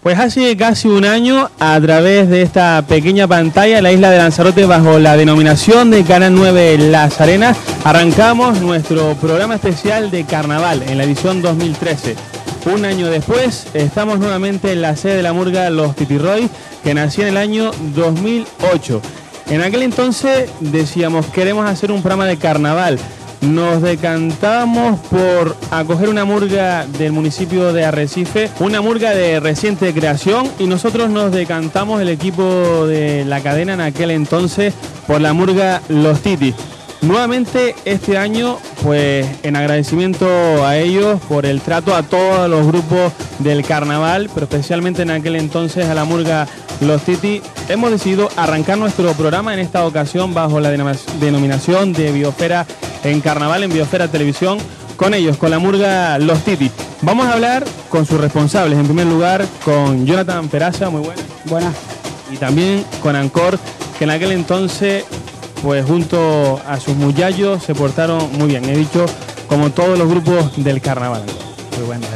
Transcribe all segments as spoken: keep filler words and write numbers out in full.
Pues hace casi un año, a través de esta pequeña pantalla, la isla de Lanzarote, bajo la denominación de Canal nueve Las Arenas, arrancamos nuestro programa especial de carnaval en la edición dos mil trece. Un año después, estamos nuevamente en la sede de la murga Los Titirroy, que nació en el año dos mil ocho. En aquel entonces decíamos, queremos hacer un programa de carnaval. Nos decantamos por acoger una murga del municipio de Arrecife, una murga de reciente creación, y nosotros nos decantamos, el equipo de la cadena en aquel entonces, por la murga Los Titis. Nuevamente este año, pues en agradecimiento a ellos por el trato a todos los grupos del carnaval, pero especialmente en aquel entonces a la murga Los Titis, hemos decidido arrancar nuestro programa en esta ocasión bajo la denominación de Biosfera en Carnaval, en Biosfera Televisión, con ellos, con la murga Los Titis. Vamos a hablar con sus responsables, en primer lugar con Jonathan Peraza, muy buenas. Buenas. Y también con Ancor, que en aquel entonces, pues junto a sus muchachos se portaron muy bien, he dicho, como todos los grupos del carnaval. Muy buenas.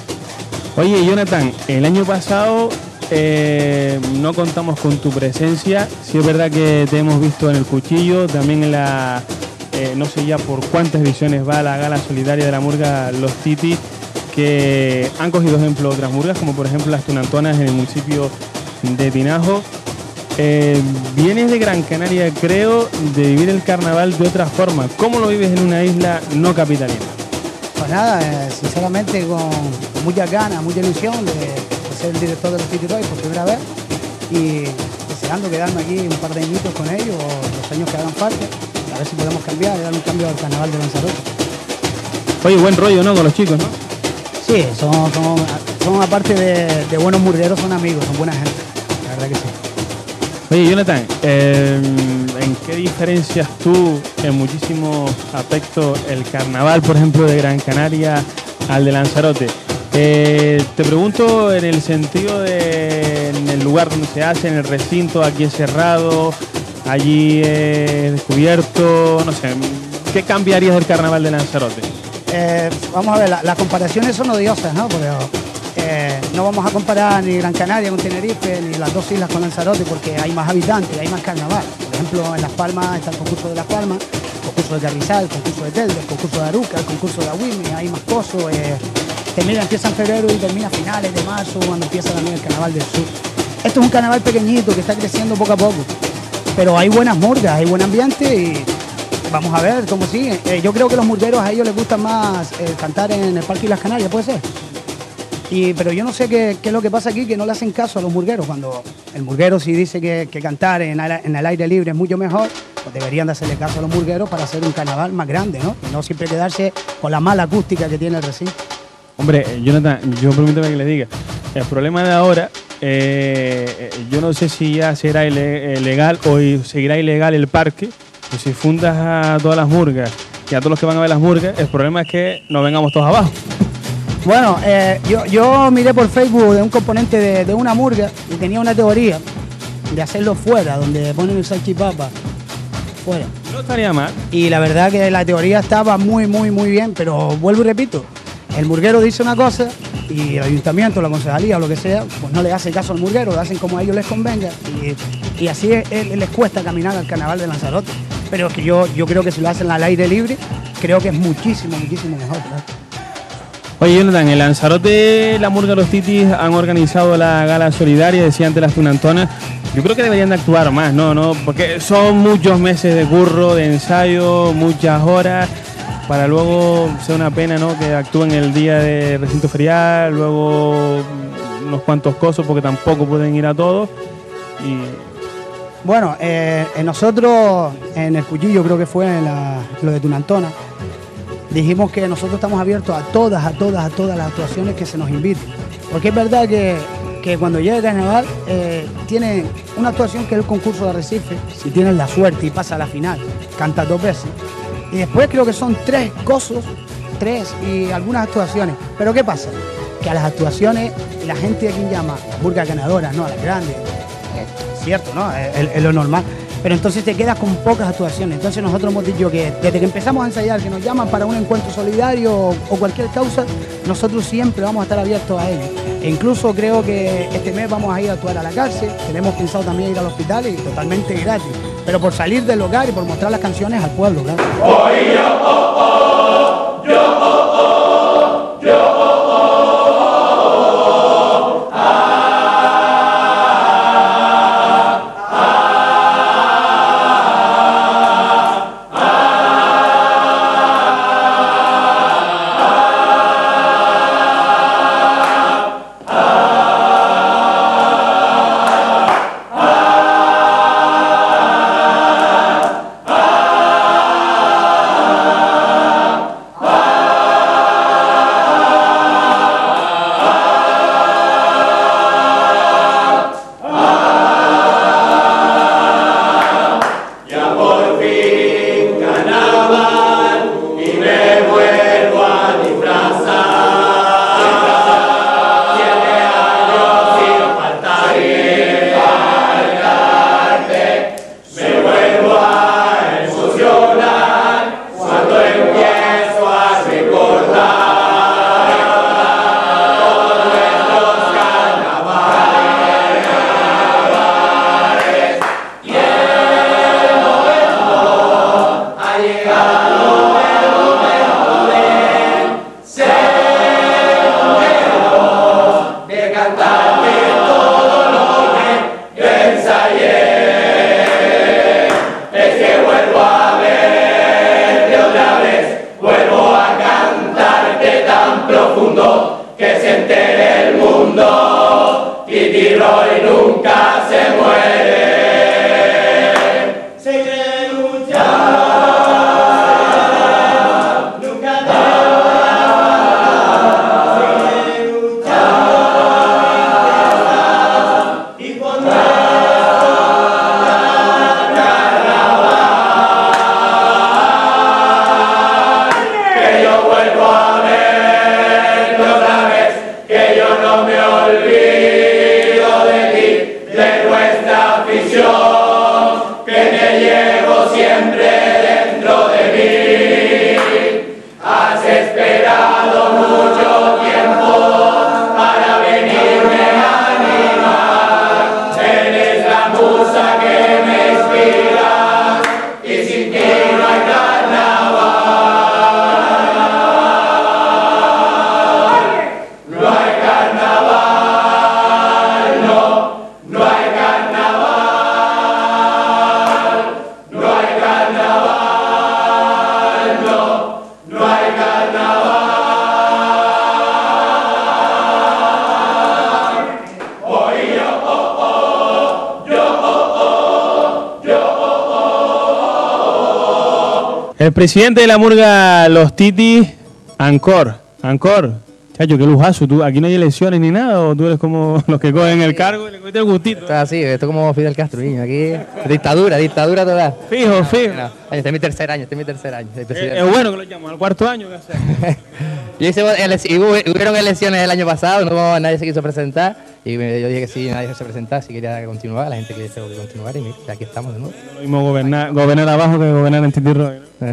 Oye, Jonathan, el año pasado eh, no contamos con tu presencia. Sí es verdad que te hemos visto en el Cuchillo, también en la, eh, no sé ya por cuántas ediciones va la gala solidaria de la murga Los Titis, que han cogido ejemplo otras murgas, como por ejemplo las tunantonas en el municipio de Tinajo. Eh, vienes de Gran Canaria, creo, de vivir el carnaval de otra forma. ¿Cómo lo vives en una isla no capitalina? Pues nada, eh, sinceramente con, con muchas ganas, mucha ilusión de, de ser el director de Los Titirroy por primera vez y deseando quedarme aquí un par de añitos con ellos, o los años que hagan falta, a ver si podemos cambiar y dar un cambio al carnaval de Lanzarote. Oye, buen rollo, ¿no? Con los chicos, ¿no? Sí, son, son, son aparte de, de buenos murgueros, son amigos, son buena gente, la verdad que sí. Oye, Jonathan, eh, ¿en qué diferencias tú en muchísimos aspectos el carnaval, por ejemplo, de Gran Canaria al de Lanzarote? Eh, te pregunto en el sentido de en el lugar donde se hace, en el recinto, aquí es cerrado, allí es descubierto, no sé, ¿qué cambiarías del carnaval de Lanzarote? Eh, vamos a ver, la, las comparaciones son odiosas, ¿no? Porque, Eh, no vamos a comparar ni Gran Canaria con Tenerife, ni las dos islas con Lanzarote, porque hay más habitantes, hay más carnaval. Por ejemplo, en Las Palmas está el concurso de Las Palmas, el concurso de Carrizal, el concurso de Telde, el concurso de Aruca, el concurso de Agüime, hay más cosas. Eh, termina, empieza en febrero y termina a finales de marzo, cuando empieza también el carnaval del sur. Esto es un carnaval pequeñito que está creciendo poco a poco, pero hay buenas murgas, hay buen ambiente y vamos a ver cómo sigue. Eh, yo creo que los murgueros a ellos les gusta más eh, cantar en el Parque y Las Canarias, ¿puede ser? Y, pero yo no sé qué, qué es lo que pasa aquí, que no le hacen caso a los murgueros. Cuando el murguero sí dice que, que cantar en, en el aire libre es mucho mejor, pues deberían de hacerle caso a los murgueros para hacer un carnaval más grande, ¿no? Y no siempre quedarse con la mala acústica que tiene el recinto. Hombre, Jonathan, yo permítame que le diga, el problema de ahora, eh, yo no sé si ya será ile legal o seguirá ilegal el parque, pues si fundas a todas las murgas y a todos los que van a ver las murgas, el problema es que nos vengamos todos abajo. Bueno, eh, yo, yo miré por Facebook de un componente de, de una murga y tenía una teoría de hacerlo fuera, donde ponen el salchipapa fuera. No estaría mal. Y la verdad que la teoría estaba muy, muy, muy bien, pero vuelvo y repito, el murguero dice una cosa y el ayuntamiento, la concejalía o lo que sea, pues no le hace caso al murguero, lo hacen como a ellos les convenga y, y así es, es, les cuesta caminar al carnaval de Lanzarote. Pero que yo, yo creo que si lo hacen al aire libre, creo que es muchísimo, muchísimo mejor, ¿verdad? Oye, Jonathan, en Lanzarote, la murga Los Titis han organizado la gala solidaria, decía antes las tunantonas. Yo creo que deberían de actuar más, ¿no? ¿no? Porque son muchos meses de curro, de ensayo, muchas horas, para luego ser una pena, ¿no? Que actúen el día de recinto ferial, luego unos cuantos cosos, porque tampoco pueden ir a todos. Y... Bueno, eh, nosotros en el Cuchillo, creo que fue en la, lo de Tunantona, dijimos que nosotros estamos abiertos a todas, a todas, a todas las actuaciones que se nos inviten. Porque es verdad que, que cuando llega el carnaval, eh, tiene una actuación que es el concurso de Arrecife, si tienes la suerte y pasa a la final, canta dos veces. Y después creo que son tres cosos, tres y algunas actuaciones. Pero ¿qué pasa? Que a las actuaciones la gente a quien llama, las murgas ganadoras, no a las grandes, es cierto, ¿no? Es, es lo normal. pero entonces te quedas con pocas actuaciones. Entonces nosotros hemos dicho que desde que empezamos a ensayar, que nos llaman para un encuentro solidario o, o cualquier causa, nosotros siempre vamos a estar abiertos a ello. E incluso creo que este mes vamos a ir a actuar a la cárcel, tenemos pensado también ir al hospital y totalmente gratis, pero por salir del hogar y por mostrar las canciones al pueblo, claro. Hoy yo, oh, oh, yo, oh, oh, yo, oh, oh, ah, ah, ah, El presidente de la murga Los Titis, Ancor. Ancor, chacho, qué lujazo. ¿Tú, aquí no hay elecciones ni nada? ¿O tú eres como los que cogen el cargo y le cogiste el gustito? Esto es así, esto es como Fidel Castro, niño. Aquí, dictadura, dictadura toda. Fijo, fijo. No, este es mi tercer año, este es mi tercer año. Es, es bueno que lo llaman, al cuarto año, ¿qué hacemos? Yo hice ele hubo, hubieron elecciones el año pasado, no, nadie se quiso presentar. Y me, yo dije que sí, nadie se presentaba, si quería continuar, la gente quería que continuar y mira, aquí estamos de nuevo. Lo mismo gobernar, gobernar abajo que gobernar en Titi Roy, ¿no?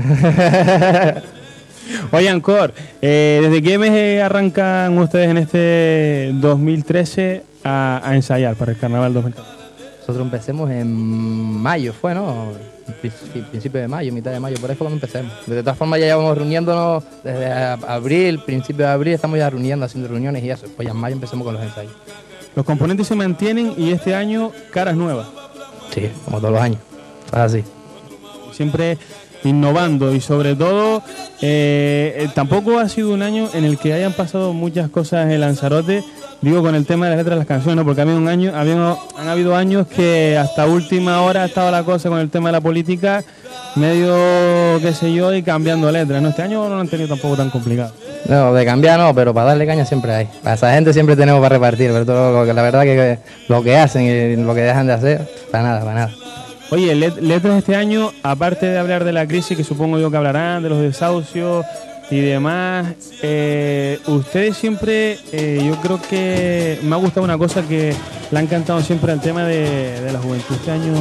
Oye, Ancor, eh, ¿desde qué mes arrancan ustedes en este dos mil trece a, a ensayar para el Carnaval dos mil catorce? Nosotros empecemos en mayo, fue, ¿no? Principio de mayo, mitad de mayo, por ahí fue cuando empecemos. De todas formas ya llevamos reuniéndonos desde abril, principio de abril, estamos ya reuniendo, haciendo reuniones y eso. Pues ya en mayo empecemos con los ensayos. Los componentes se mantienen y este año caras nuevas. Sí, como todos los años. Es así. Siempre innovando y sobre todo eh, tampoco ha sido un año en el que hayan pasado muchas cosas en Lanzarote, digo con el tema de las letras de las canciones, ¿no? Porque había un año, había, han habido años que hasta última hora ha estado la cosa con el tema de la política medio, qué sé yo, y cambiando letras, ¿no? Este año no lo han tenido tampoco tan complicado. No, de cambiar no, pero para darle caña siempre hay. Para esa gente siempre tenemos para repartir, pero todo, la verdad que lo que hacen y lo que dejan de hacer, para nada, para nada. Oye, let letras este año, aparte de hablar de la crisis, que supongo yo que hablarán, de los desahucios, y demás. Eh, ustedes siempre, eh, yo creo que me ha gustado una cosa que le han cantado siempre al tema de, de la juventud. Este año...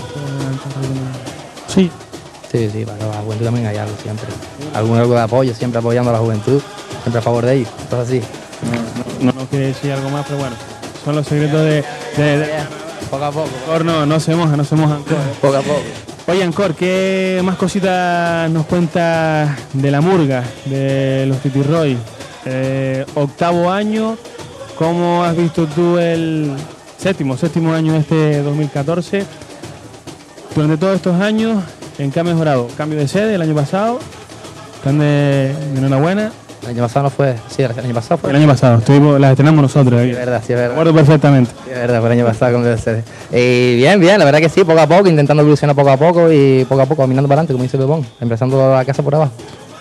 Sí. Sí, sí, para la juventud también hay algo siempre. Algún algo de apoyo, siempre apoyando a la juventud, siempre a favor de ellos, todo así. No, no, no quiere decir algo más, pero bueno, son los secretos de... de, de poco a poco. Ancor no, no se moja, no se moja Ancor. Poco a poco. Oye, Ancor, ¿qué más cositas nos cuentas de la murga, de los Titi Roy? Eh, octavo año, ¿cómo has visto tú el séptimo, séptimo año este dos mil catorce? Durante todos estos años, ¿en qué ha mejorado? Cambio de sede el año pasado, están de, de enhorabuena. El año pasado no fue, sí, el año pasado fue. El año pasado, estuvimos, las estrenamos nosotros. Sí, es verdad, sí, es verdad. Recuerdo perfectamente. Sí, es verdad, fue el año pasado con el sede. Y bien, bien, la verdad que sí, poco a poco, intentando evolucionar poco a poco y poco a poco caminando para adelante, como dice Pepón, empezando la casa por abajo.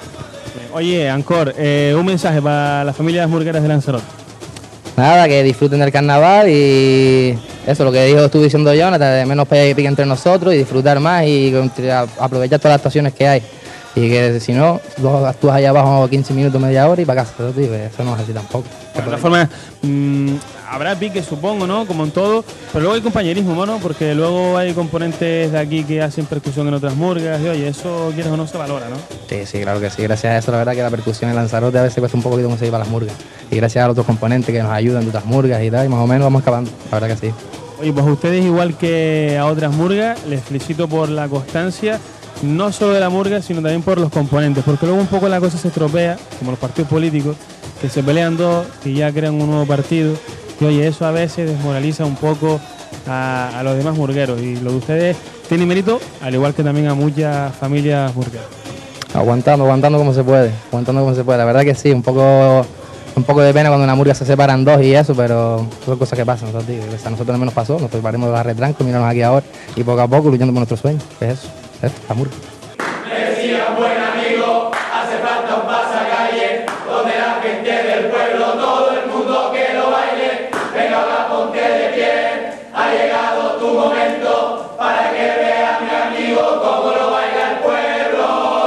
Oye, Ancor, eh, un mensaje para las familias murgueras de Lanzarote. Nada, que disfruten del carnaval y eso, lo que dijo, estuve diciendo Jonathan, de menos pega y pique entre nosotros y disfrutar más y aprovechar todas las actuaciones que hay. Y que si no, luego actúas allá abajo quince minutos, media hora y para casa, ¿no, tío? Eso no es así tampoco. De todas formas, mmm, habrá pique, supongo, ¿no? Como en todo, pero luego hay compañerismo, ¿no? Porque luego hay componentes de aquí que hacen percusión en otras murgas y oye, eso quieres o no se valora, ¿no? Sí, sí, claro que sí. Gracias a eso, la verdad que la percusión en Lanzarote a veces cuesta un poquito conseguir para las murgas. Y gracias a los otros componentes que nos ayudan de otras murgas y tal, y más o menos vamos acabando, la verdad que sí. Oye, pues ustedes igual que a otras murgas, les felicito por la constancia. No solo de la murga, sino también por los componentes, porque luego un poco la cosa se estropea, como los partidos políticos, que se pelean dos y ya crean un nuevo partido, y oye, eso a veces desmoraliza un poco a, a los demás murgueros, y lo de ustedes tiene mérito, al igual que también a muchas familias murgueras. Aguantando, aguantando como se puede, aguantando como se puede, la verdad que sí, un poco un poco de pena cuando una murga se separan dos y eso, pero son cosas que pasan, ¿no? Tío? A nosotros también nos pasó, nos preparamos de la retranco, miramos aquí ahora, y poco a poco luchando por nuestros sueños, que es eso. Esto, la murga. Me decía un buen amigo, hace falta un pasacalle, donde la gente del pueblo, todo el mundo que lo baile. Venga, ahora ponte de pie, ha llegado tu momento, para que vea mi amigo cómo lo baila el pueblo.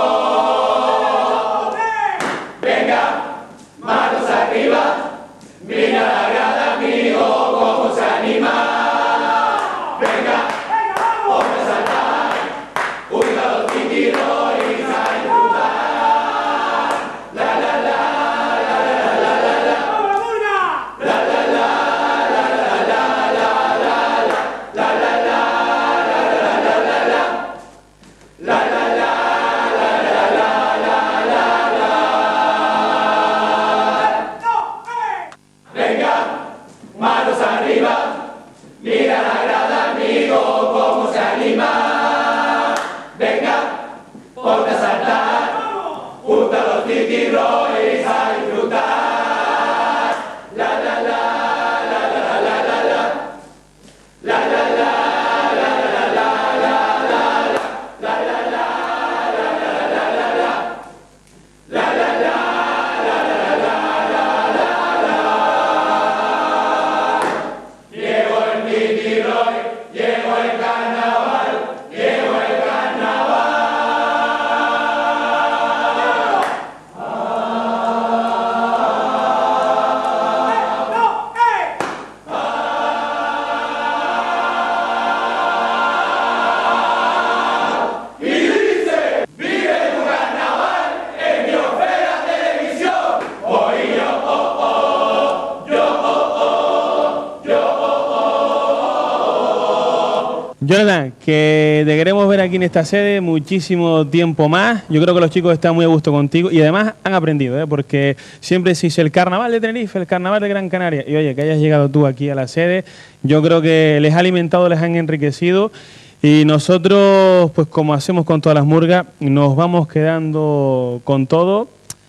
Venga, manos arriba, mira la grada, amigo, cómo se anima. Jonathan, que te queremos ver aquí en esta sede muchísimo tiempo más. Yo creo que los chicos están muy a gusto contigo y además han aprendido, ¿eh? Porque siempre se dice el carnaval de Tenerife, el carnaval de Gran Canaria. Y oye, que hayas llegado tú aquí a la sede, yo creo que les ha alimentado, les han enriquecido. Y nosotros, pues como hacemos con todas las murgas, nos vamos quedando con todo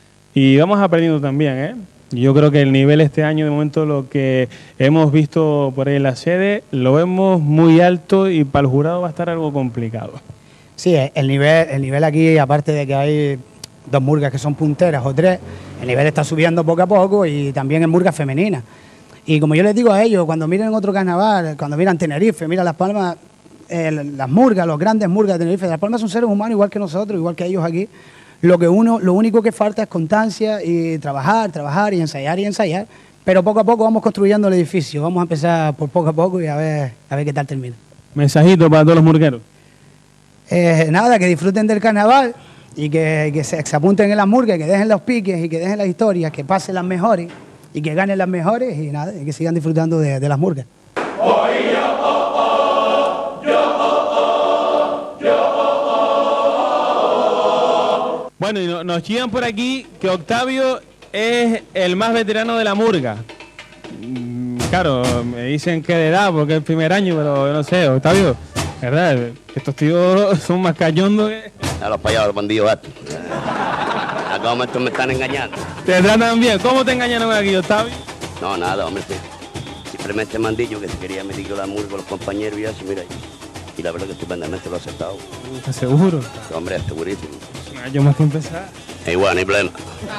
y vamos aprendiendo también, ¿eh? Yo creo que el nivel este año, de momento, lo que hemos visto por ahí en la sede, lo vemos muy alto y para el jurado va a estar algo complicado. Sí, el nivel, el nivel aquí, aparte de que hay dos murgas que son punteras o tres, el nivel está subiendo poco a poco y también en murgas femeninas. Y como yo les digo a ellos, cuando miren otro carnaval, cuando miran Tenerife, miran Las Palmas, eh, las murgas, los grandes murgas de Tenerife, Las Palmas son seres humanos igual que nosotros, igual que ellos aquí. Lo, que uno, lo único que falta es constancia y trabajar, trabajar y ensayar y ensayar. Pero poco a poco vamos construyendo el edificio. Vamos a empezar por poco a poco y a ver, a ver qué tal termina. Mensajito para todos los murgueros. Eh, nada, que disfruten del carnaval y que, que se, se apunten en las murgas, que dejen los piques y que dejen las historias, que pasen las mejores y que ganen las mejores y nada, y que sigan disfrutando de, de las murgas. Bueno, y no- nos llegan por aquí que Octavio es el más veterano de la murga. Mm, Claro, me dicen que de edad porque es el primer año, pero yo no sé, Octavio, ¿verdad? Estos tíos son más cachondos que... A los payasos, los bandidos estos. A cada momento me están engañando. Te tratan bien. ¿Cómo te engañaron aquí, Octavio? No, nada, hombre. sí. Simplemente me han dicho que se quería meter con la murga con los compañeros y eso, mira. Y la verdad que estupendamente lo he aceptado. ¿Estás seguro? Hombre, es segurísimo. Un año más que empezar. E igual, no hay problema.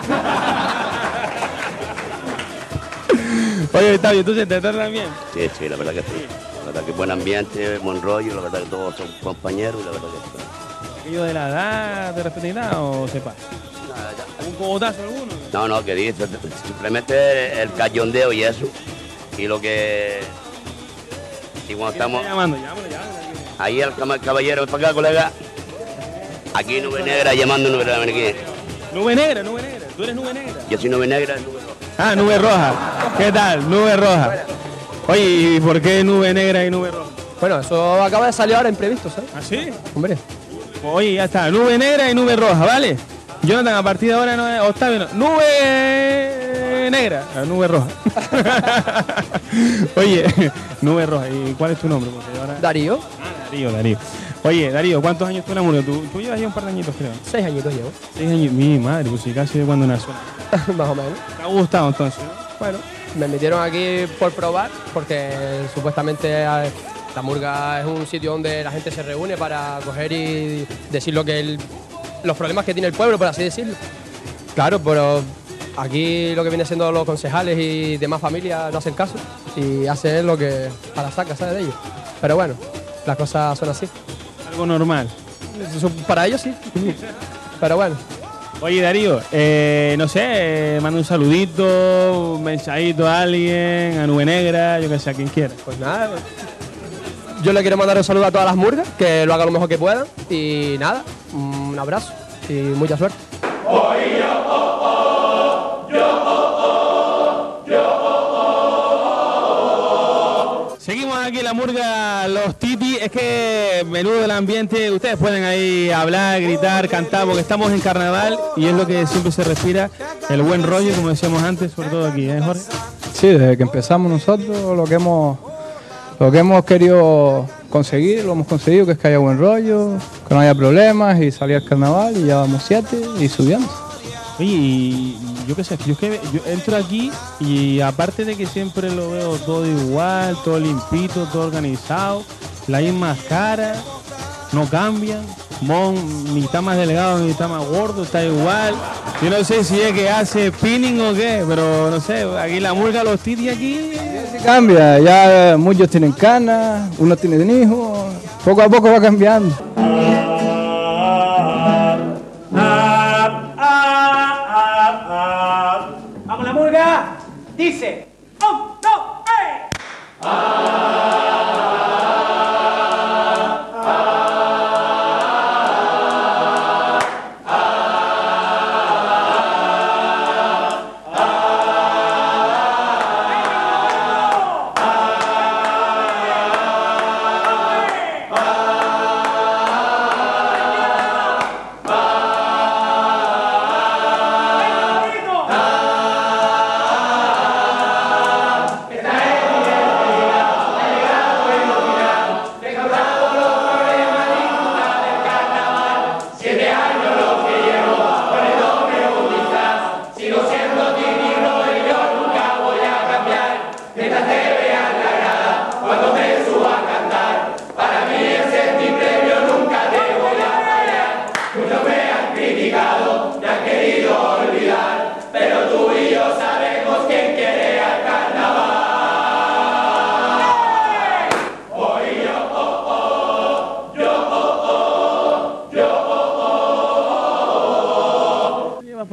Oye, Octavio, ¿entonces te tratan bien? Sí, sí, la verdad que sí. La verdad que buen ambiente, buen rollo, la verdad que todos son compañeros y la verdad que sí. ¿Aquello de la edad, de respetabilidad o sepa? Nada, ya. ¿Un cogotazo alguno? No, no, que dice, simplemente el cachondeo y eso. Y lo que... Y cuando ¿Quién estamos... está llamando? Llámalo, llámalo. Ahí el cam- caballero, ven para acá, colega. Aquí nube negra llamando nube negra, ven aquí. Nube negra, nube negra. ¿Tú eres nube negra? Yo soy nube negra, nube roja. Ah, nube roja. ¿Qué tal? Nube roja. Oye, ¿y por qué nube negra y nube roja? Bueno, eso acaba de salir ahora imprevisto, ¿sabes? ¿Ah, sí? Hombre. Oye, ya está. Nube negra y nube roja, ¿vale? Jonathan, a partir de ahora no es Octavio, no. Nube negra, ah, nube roja. Oye, nube roja. ¿Y cuál es tu nombre? Porque ahora... Darío, Ah, Darío, Darío. Oye, Darío, ¿cuántos años tú en la murga? Tú, tú llevas ya un par de añitos, creo. seis añitos llevo, Seis años. Mi madre, pues sí, casi de cuando nació. más o menos. ¿Te ha gustado entonces? ¿No? Bueno, me metieron aquí por probar, porque supuestamente eh, la murga es un sitio donde la gente se reúne para coger y decir lo que el- los problemas que tiene el pueblo, por así decirlo. Claro, pero aquí lo que viene siendo los concejales y demás familias no hacen caso y hacen lo que a la saca, ¿sabes? De ellos. Pero bueno, las cosas son así. Algo normal. Eso para ellos sí. Pero bueno. Oye, Darío, eh, no sé, eh, manda un saludito, un mensajito a alguien, a Nube Negra, yo que sé, a quien quiera. Pues nada, yo le quiero mandar un saludo a todas las murgas, que lo hagan lo mejor que puedan. Y nada, un abrazo y mucha suerte. Seguimos aquí en la murga Los Titi, es que menudo el ambiente, ustedes pueden ahí hablar, gritar, cantar, porque estamos en carnaval y es lo que siempre se respira, el buen rollo, como decíamos antes, sobre todo aquí, ¿eh, Jorge? Sí, desde que empezamos nosotros lo que hemos lo que hemos querido conseguir, lo hemos conseguido, que es que haya buen rollo, que no haya problemas y salir al carnaval y ya vamos siete y subiendo. Oye, y yo qué sé, yo, es que yo entro aquí y aparte de que siempre lo veo todo igual, todo limpito, todo organizado, la misma cara, no cambian, Mon ni está más delgado ni está más gordo, está igual. Yo no sé si es que hace spinning o qué, pero no sé, aquí la murga Los Titi aquí... Sí cambia, ya muchos tienen canas, unos tienen hijos, poco a poco va cambiando. ¡Vamos la murga! Dice, ¡un, dos, tres!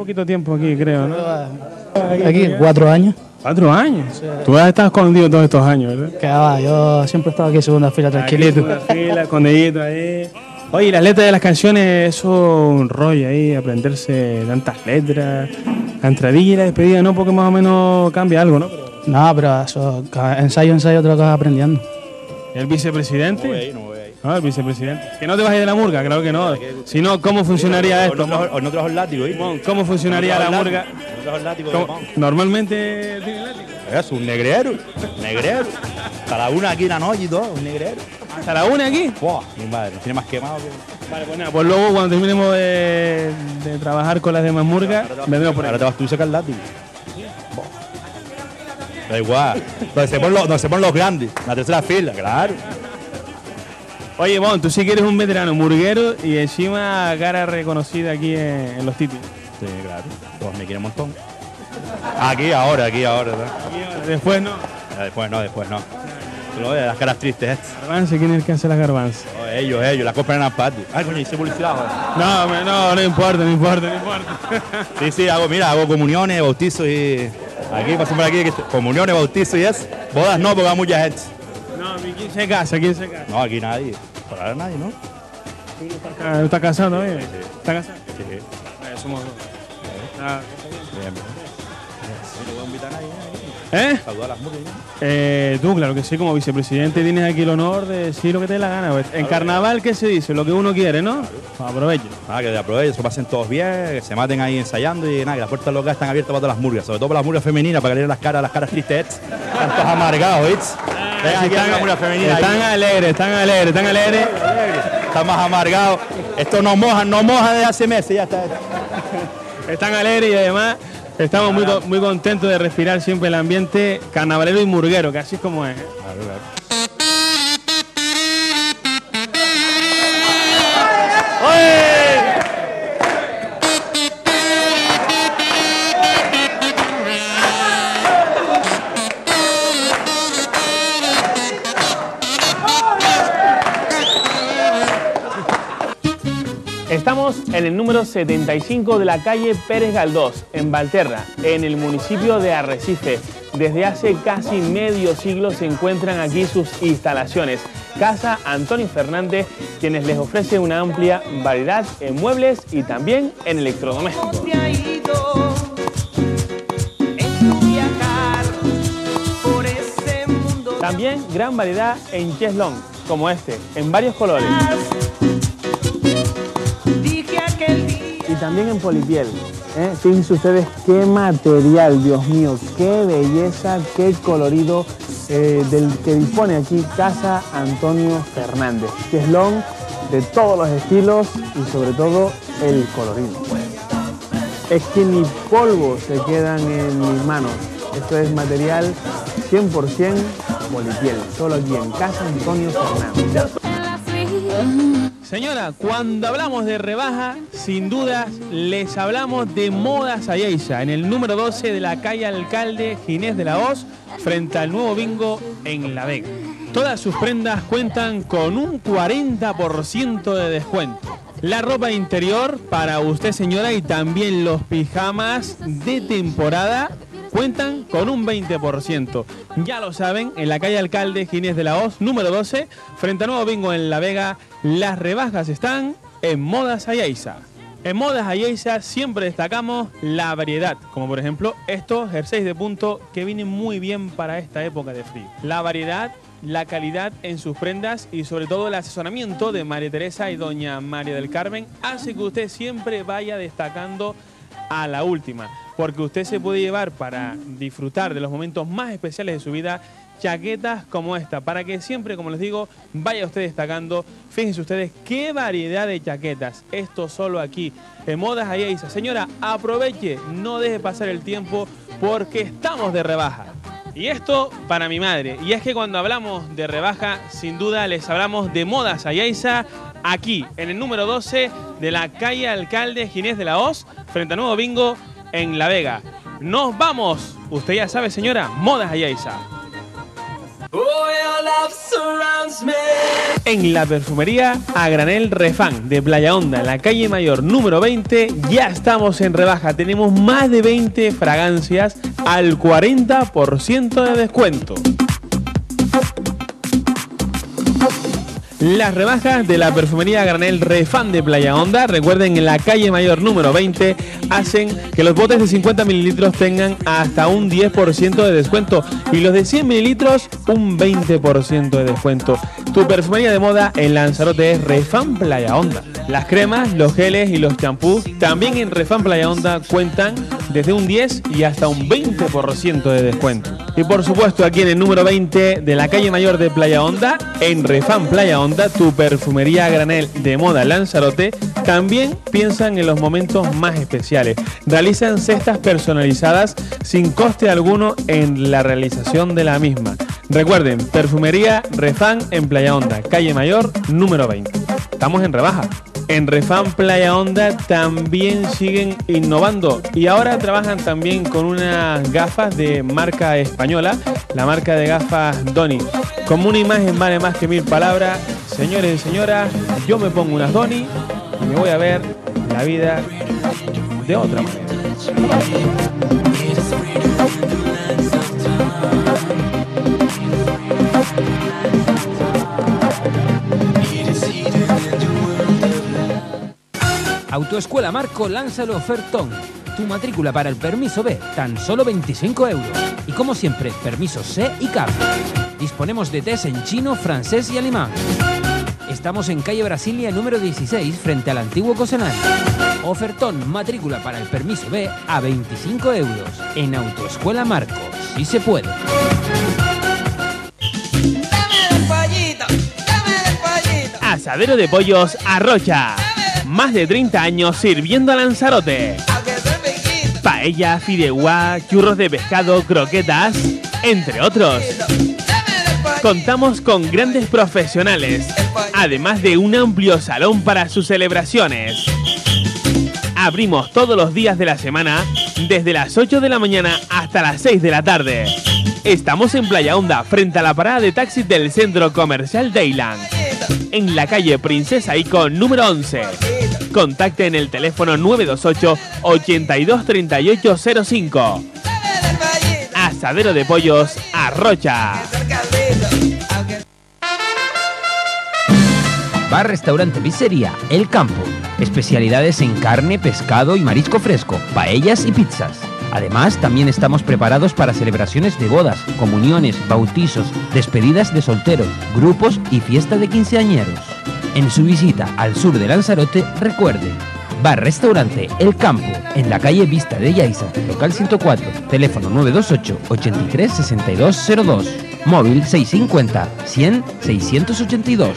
poquito tiempo aquí, creo, ¿no? Aquí, cuatro años. ¿Cuatro años? Sí. Tú has estado escondido todos estos años, ¿verdad? Que va, yo siempre he estado aquí en segunda fila, tranquilito. Aquí, segunda fila, escondidito ahí. Oye, las letras de las canciones, eso un rollo ahí, aprenderse tantas letras. La entradilla y la despedida, ¿no? Porque más o menos cambia algo, ¿no? Pero... No, pero eso, ensayo, ensayo, otra cosa aprendiendo. ¿El vicepresidente? No voy ahí, no voy ahí. No, el vicepresidente. Que no te bajes de la murga, claro que no. Si no, ¿cómo funcionaría esto? O no trajo el látigo, ¿eh? ¿Cómo funcionaría la murga? No trajo el látigo. Normalmente tiene el látigo. Es un negrero, negrero. Hasta la una aquí en la noche y todo, un negrero. ¿Hasta la una aquí? Buah, mi madre, nos tiene más quemado que... Vale, pues nada, pues luego cuando terminemos de, de trabajar con las demás murgas, vendremos por ahí. Ahora te vas tú a sacar el látigo. Da igual, donde se ponen los, donde se ponen los grandes, la tercera fila, claro. Oye, Bon, tú sí que eres un veterano murguero y encima cara reconocida aquí en, en los sitios. Sí, claro, todos me quieren un montón. Aquí, ahora, aquí, ahora, ¿verdad? Aquí, ahora. Después no. Después no, después no. Tú lo ves, las caras tristes estas. Garbanzo, ¿quién es el que hace las garbanzas? No, ellos, ellos, las compran en el patio. Ay, coño, hice publicidad, joder. No, me, no, no importa, no importa, no importa. Sí, sí, hago, mira, hago comuniones, bautizos y... Aquí, paso por aquí, comuniones, bautizos y eso. Bodas no, porque va mucha gente. No, ¿quién se casa? ¿Quién se casa? No, aquí nadie. Por ahora nadie, ¿no? ¿Tú estás, estás casado todavía? Sí. ¿Estás casado? Sí. Eh, somos dos. Ah. Bien, bien. ¿Te voy a invitar a nadie? ¿Eh? Saludar a las mujeres. Eh, tú, claro que sí, como vicepresidente tienes aquí el honor de decir lo que te dé la gana. Pues. En carnaval, ¿qué se dice? Lo que uno quiere, ¿no? Pues aproveche. Nada, que aprovechen, se pasen todos bien, que se maten ahí ensayando y nada, que las puertas locales están abiertas para todas las murgas, sobre todo para las murgas femeninas, para que le den las caras, las caras tristes. Están todos amargados, ¿viste? Ah, sí, están, murgas femeninas están alegres, están alegres, están alegres. Están más amargados. Esto no mojan, no mojan desde hace meses, ya está. Están alegres y además estamos muy, muy contentos de respirar siempre el ambiente carnavalero y murguero, que así es como es. Claro, claro. Estamos en el número setenta y cinco de la calle Pérez Galdós, en Valterra, en el municipio de Arrecife. Desde hace casi medio siglo se encuentran aquí sus instalaciones. Casa Antonio Fernández, quienes les ofrece una amplia variedad en muebles y también en electrodomésticos. También gran variedad en cheslón, como este, en varios colores. Y también en polipiel. ¿eh? Fíjense ustedes qué material, Dios mío, qué belleza, qué colorido eh, del que dispone aquí Casa Antonio Fernández. Cheslón de todos los estilos y sobre todo el colorido. Es que ni polvo se quedan en mis manos. Esto es material cien por cien polipiel, solo aquí en Casa Antonio Fernández. Señora, cuando hablamos de rebaja, sin dudas les hablamos de Modas Ayeiza, en el número doce de la calle Alcalde Ginés de la Hoz, frente al nuevo bingo en La Vega. Todas sus prendas cuentan con un cuarenta por ciento de descuento. La ropa interior para usted, señora, y también los pijamas de temporada cuentan con un veinte por ciento. Ya lo saben, en la calle Alcalde Ginés de la Hoz, número doce, frente al nuevo bingo en La Vega, las rebajas están en Modas Ayeiza. En Modas Ayeiza siempre destacamos la variedad, como por ejemplo estos jerseys de punto que vienen muy bien para esta época de frío. La variedad, la calidad en sus prendas y sobre todo el asesoramiento de María Teresa y doña María del Carmen hace que usted siempre vaya destacando a la última, porque usted se puede llevar para disfrutar de los momentos más especiales de su vida chaquetas como esta, para que siempre, como les digo, vaya usted destacando. Fíjense ustedes qué variedad de chaquetas, esto solo aquí en Modas Ayeiza. Señora, aproveche, no deje pasar el tiempo porque estamos de rebaja. Y esto para mi madre, y es que cuando hablamos de rebaja, sin duda les hablamos de Modas Ayeiza, aquí en el número doce de la calle Alcalde Ginés de la Hoz, frente a Nuevo Bingo en La Vega. ¡Nos vamos! Usted ya sabe, señora, Modas Ayeiza. En la perfumería a granel Refán de Playa Honda, en la calle Mayor número veinte, ya estamos en rebaja. Tenemos más de veinte fragancias al cuarenta por ciento de descuento. Las rebajas de la perfumería a granel Refán de Playa Honda, recuerden, en la calle Mayor número veinte, hacen que los botes de cincuenta mililitros tengan hasta un diez por ciento de descuento y los de cien mililitros un veinte por ciento de descuento. Tu perfumería de moda en Lanzarote es Refán Playa Honda. Las cremas, los geles y los champús también en Refán Playa Honda cuentan desde un diez y hasta un veinte por ciento de descuento. Y por supuesto, aquí en el número veinte de la calle Mayor de Playa Honda, en Refán Playa Honda, tu perfumería a granel de moda Lanzarote, también piensan en los momentos más especiales. Realizan cestas personalizadas sin coste alguno en la realización de la misma. Recuerden, perfumería Refán en Playa Honda, calle Mayor número veinte. Estamos en rebaja. En Refán Playa Honda también siguen innovando y ahora trabajan también con unas gafas de marca española, la marca de gafas Doni. Como una imagen vale más que mil palabras, señores y señoras, yo me pongo unas Doni y me voy a ver la vida de otra manera. Autoescuela Marco lanza el ofertón. Tu matrícula para el permiso B, tan solo veinticinco euros. Y como siempre, permisos C y C A P. Disponemos de test en chino, francés y alemán. Estamos en calle Brasilia número dieciséis, frente al antiguo Cosenal. Ofertón, matrícula para el permiso B a veinticinco euros. En Autoescuela Marco, sí se puede. Asadero de pollos Arrocha. Más de treinta años sirviendo a Lanzarote. Paella, fideuá, churros de pescado, croquetas, entre otros. Contamos con grandes profesionales, además de un amplio salón para sus celebraciones. Abrimos todos los días de la semana, desde las ocho de la mañana hasta las seis de la tarde. Estamos en Playa Honda, frente a la parada de taxis del Centro Comercial Dayland, en la calle Princesa Ico número once. Contacte en el teléfono nueve dos ocho, ochenta y dos, treinta y ocho cero cinco. Asadero de pollos Arrocha. Bar, restaurante, pizzería El Campo. Especialidades en carne, pescado y marisco fresco, paellas y pizzas. Además, también estamos preparados para celebraciones de bodas, comuniones, bautizos, despedidas de solteros, grupos y fiesta de quinceañeros. En su visita al sur de Lanzarote, recuerde, Bar Restaurante El Campo, en la calle Vista de Yaiza, local ciento cuatro, teléfono nueve dos ocho, ochenta y tres, sesenta y dos cero dos, móvil seiscientos cincuenta, cien, seiscientos ochenta y dos.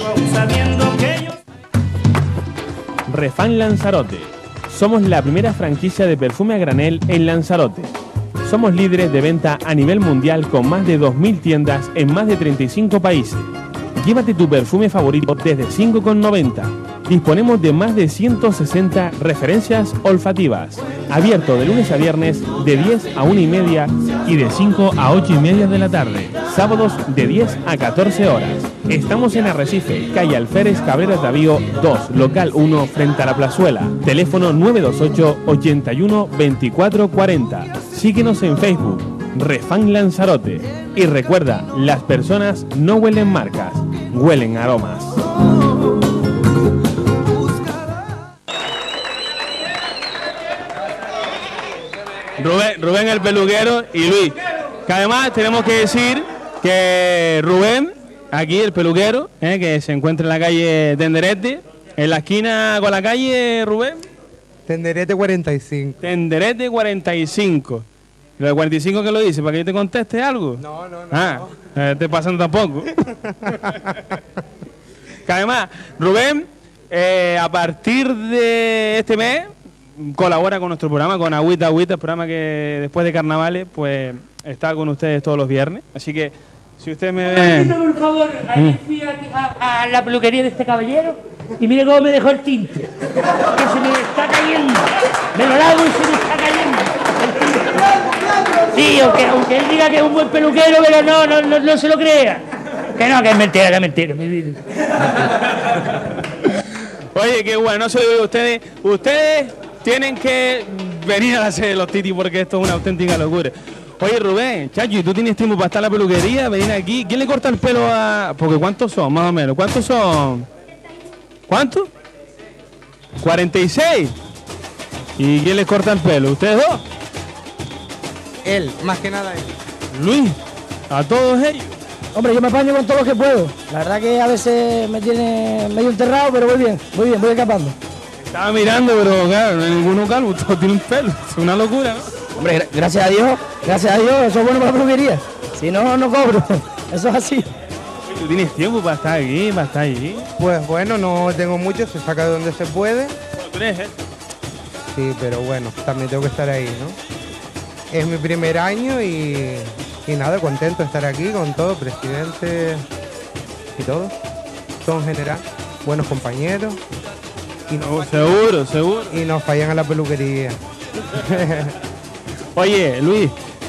Refán Lanzarote. Somos la primera franquicia de perfume a granel en Lanzarote. Somos líderes de venta a nivel mundial con más de dos mil tiendas en más de treinta y cinco países. Llévate tu perfume favorito desde cinco con noventa. Disponemos de más de ciento sesenta referencias olfativas. Abierto de lunes a viernes de diez a una y media y de cinco a ocho y media de la tarde. Sábados de diez a catorce horas. Estamos en Arrecife, calle Alférez Cabrera Tavío dos, local uno, frente a la Plazuela. Teléfono nueve dos ocho, ochenta y uno, veinticuatro cuarenta. Síguenos en Facebook, Refán Lanzarote. Y recuerda, las personas no huelen marcas, huelen aromas. Rubén, Rubén el peluquero y Luis. Que además tenemos que decir que Rubén, aquí el peluquero, eh, que se encuentra en la calle Tenderete, en la esquina con la calle, Rubén. Tenderete cuarenta y cinco. Tenderete cuarenta y cinco. ¿Lo de cuarenta y cinco que lo dice? ¿Para que yo te conteste algo? No, no, no. Ah, no. Te pasan tampoco. Que además, Rubén, eh, a partir de este mes, colabora con nuestro programa, con Agüita Agüita, el programa que después de carnavales, pues está con ustedes todos los viernes. Así que, si usted me ve... Por favor, ahí fui a, a, a la peluquería de este caballero y mire cómo me dejó el tinte. Que se me está cayendo. Me lo lavo y se me está cayendo. Sí, que aunque él diga que es un buen peluquero, pero no, no, no, no se lo crea. Que no, que es mentira, que es mentira. Oye, qué bueno, no se lo digo a ustedes. Ustedes tienen que venir a la sede de los Titi porque esto es una auténtica locura. Oye, Rubén, Chacho, ¿y tú tienes tiempo para estar en la peluquería? Venir aquí. ¿Quién le corta el pelo a...? Porque ¿cuántos son, más o menos? ¿Cuántos son? ¿Cuántos? cuarenta y seis. ¿Y quién le corta el pelo? ¿Ustedes dos? Él, más que nada él. Luis, a todos ellos. Hombre, yo me apaño con todo lo que puedo. La verdad que a veces me tiene medio enterrado, pero voy bien, voy bien, voy escapando. Estaba mirando, pero claro, no hay ninguno calvo, todo tiene un pelo. Es una locura, ¿no? Hombre, gra gracias a Dios, gracias a Dios, eso es bueno para la peluquería. Si no, no cobro. Eso es así. ¿Tú tienes tiempo para estar aquí, para estar allí? Pues bueno, no tengo mucho, se saca de donde se puede. ¿Tú eres, eh? Sí, pero bueno, también tengo que estar ahí, ¿no? Es mi primer año y, y nada, contento de estar aquí con todo, presidente y todo. Todo en general, buenos compañeros. Y no oh, seguro, seguro. Y nos fallan a la peluquería. Oye, Luis,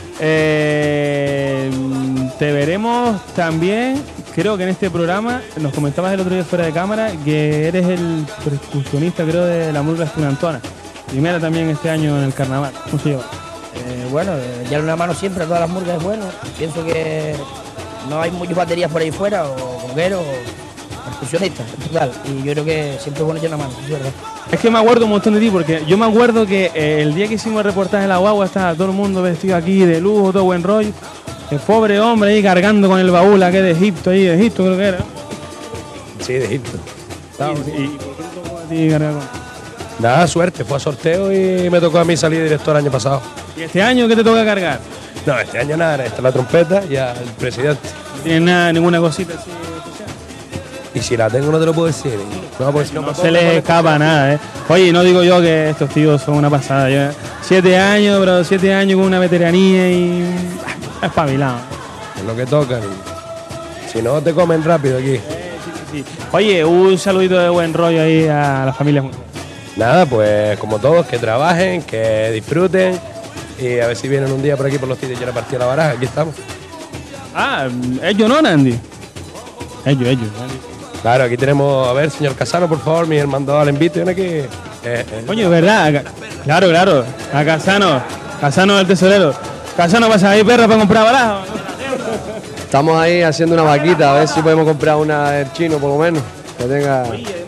eh, te veremos también, creo que en este programa, nos comentabas el otro día fuera de cámara, que eres el percusionista, creo, de la murga estudiantona. Primera también este año en el carnaval. ¿Cómo se lleva? Eh, bueno, eh, darle una mano siempre a todas las murgas es bueno. Pienso que no hay muchas baterías por ahí fuera, o congueros, o percusionistas, en total. Y yo creo que siempre es bueno echar una mano, es verdad. Es que me acuerdo un montón de ti, porque yo me acuerdo que eh, el día que hicimos el reportaje de la guagua estaba todo el mundo vestido aquí de lujo, todo buen rollo. El pobre hombre ahí cargando con el baúl aquel de Egipto, ahí de Egipto creo que era. Sí, de Egipto. ¿Y, y por qué te tocó a ti cargar con...? Nada, suerte, fue a sorteo y me tocó a mí salir director el año pasado. ¿Y este año qué te toca cargar? No, este año nada, esta es la trompeta y al presidente. ¿No tienes nada, ninguna cosita así especial? Y si la tengo no te lo puedo decir. No, pues, no, no se les escapa nada, ¿eh? Oye, no digo yo que estos tíos son una pasada. Yo, siete años, pero siete años con una veteranía y... Ah, espabilado. Es lo que tocan. Si no, te comen rápido aquí. Eh, sí, sí, sí. Oye, un saludito de buen rollo ahí a la familia. Nada, pues como todos, que trabajen, que disfruten y a ver si vienen un día por aquí por los Titi y yo le partí la baraja. Aquí estamos. Ah, ellos no, Nandi. Ellos, ellos. Claro, aquí tenemos, a ver, señor Casano, por favor, mi hermano al invito. Viene aquí. Eh, eh. Coño, verdad. Acá, claro, claro. A Casano, Casano del tesorero. Casano, ¿vas a ir perra para comprar baraja? Estamos ahí haciendo una vaquita, a ver si podemos comprar una del chino, por lo menos. Que tenga...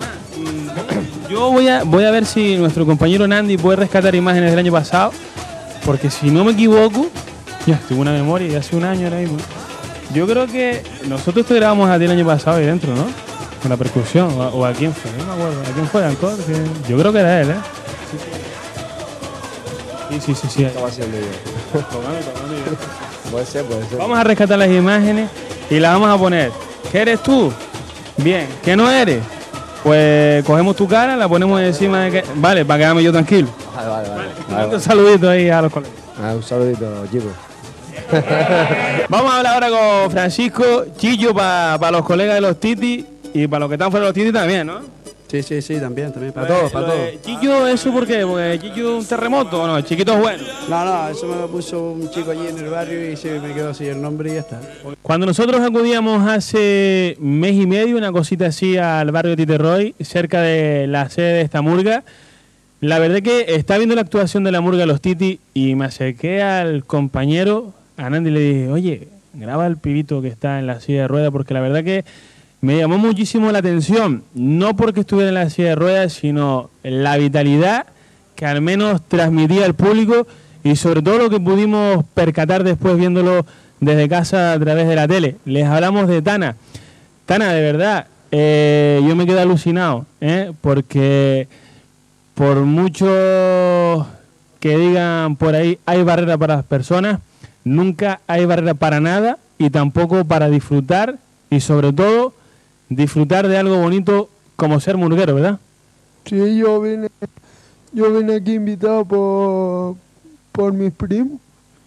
Yo voy a, voy a ver si nuestro compañero Nandi puede rescatar imágenes del año pasado, porque si no me equivoco, ya tuve una memoria de hace un año ahora mismo. Yo creo que nosotros te grabamos a ti el año pasado ahí dentro, ¿no? Con la percusión, o a, o a quién fue, no me acuerdo. ¿A quién fue, Ancor? Que yo creo que era él, ¿eh? Sí, sí, sí, sí. Estaba haciendo yo. Puede ser, puede ser. Vamos a rescatar las imágenes y las vamos a poner. ¿Qué eres tú? Bien. ¿Qué no eres? Pues cogemos tu cara, la ponemos encima de que... Vale, para quedarme yo tranquilo. Vale, vale, vale. vale, vale. Un saludito ahí a los colegas. Ah, un saludito, chicos. Vamos a hablar ahora con Francisco Chillo para pa los colegas de los Titi y para los que están fuera de los Titi también, ¿no? Sí, sí, sí, también, también, para pues, todos, para todos. Chillo, ¿eso por qué? Porque Chillo es un terremoto, ¿o no? El chiquito es bueno. No, no, eso me lo puso un chico allí en el barrio y se me quedó así el nombre y ya está. Cuando nosotros acudíamos hace mes y medio, una cosita así, al barrio de Titerroy, cerca de la sede de esta murga, la verdad que estaba viendo la actuación de la murga de los Titi y me acerqué al compañero, a Nandi, y le dije, oye, graba al pibito que está en la silla de ruedas, porque la verdad que me llamó muchísimo la atención, no porque estuviera en la silla de ruedas, sino la vitalidad que al menos transmitía al público y sobre todo lo que pudimos percatar después viéndolo desde casa a través de la tele. Les hablamos de Tana. Tana, de verdad, eh, yo me quedé alucinado, ¿eh? Porque por mucho que digan por ahí hay barrera para las personas, nunca hay barrera para nada y tampoco para disfrutar y sobre todo disfrutar de algo bonito como ser murguero, ¿verdad? Sí, yo vine, yo vine aquí invitado por, por mis primos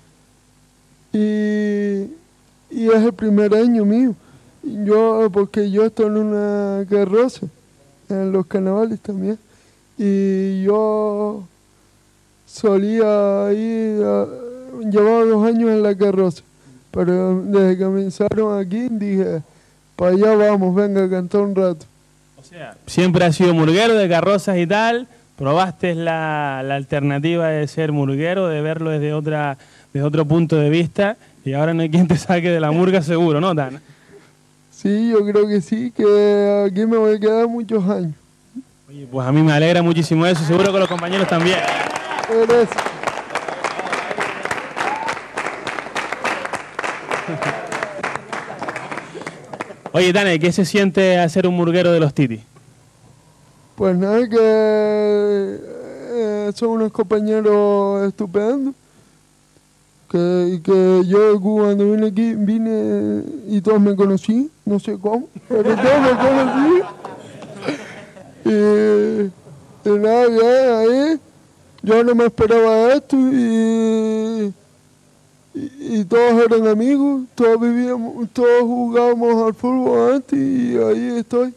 y, y es el primer año mío. Yo, porque yo estoy en una carroza, en los carnavales también, y yo solía ir a llevaba dos años en la carroza, pero desde que comenzaron aquí dije, para allá vamos, venga a cantar un rato. O sea, siempre has sido murguero de carrozas y tal, probaste la, la alternativa de ser murguero, de verlo desde, otra, desde otro punto de vista, y ahora no hay quien te saque de la murga seguro, ¿no, Tana? Sí, yo creo que sí, que aquí me voy a quedar muchos años. Oye, pues a mí me alegra muchísimo eso, seguro que los compañeros también. Gracias. Oye, Tane, ¿qué se siente hacer un murguero de los Titis? Pues nada, que eh, son unos compañeros estupendos. Que, que yo cuando vine aquí, vine y todos me conocí, no sé cómo, pero todos me conocí. Y, y nada, bien, ahí, yo no me esperaba esto y, y, y todos eran amigos, todos vivíamos, todos jugábamos al fútbol antes y ahí estoy.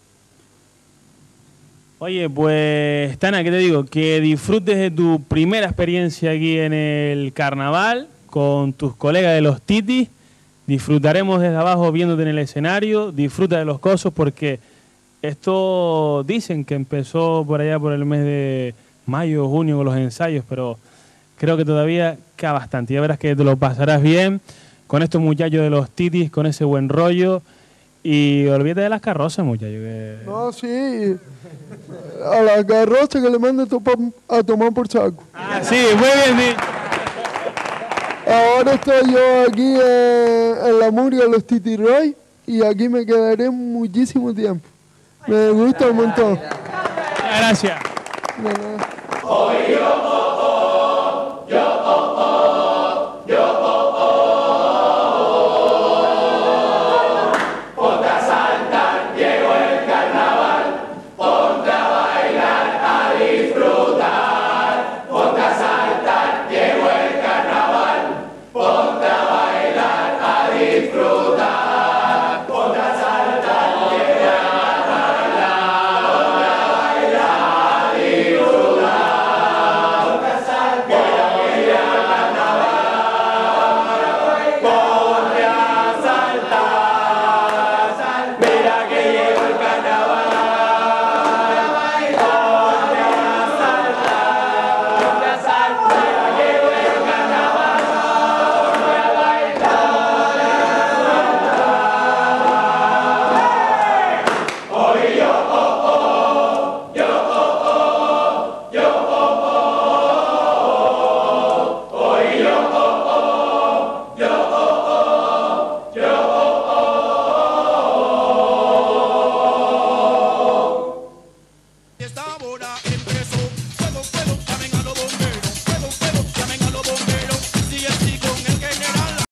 Oye, pues, Tana, ¿qué te digo? Que disfrutes de tu primera experiencia aquí en el carnaval con tus colegas de los Titis. Disfrutaremos desde abajo viéndote en el escenario. Disfruta de los cosos porque esto dicen que empezó por allá por el mes de mayo o junio con los ensayos, pero creo que todavía queda bastante. Ya verás que te lo pasarás bien con estos muchachos de los Titis, con ese buen rollo. Y olvídate de las carrozas, muchachos. Que... No, sí. A la carroza que le mande a, topar, a tomar por saco. Ah, sí, muy bien dicho. Ahora estoy yo aquí en, en la murga de los Titi Roy y aquí me quedaré muchísimo tiempo. Me gusta un montón. Gracias. De nada.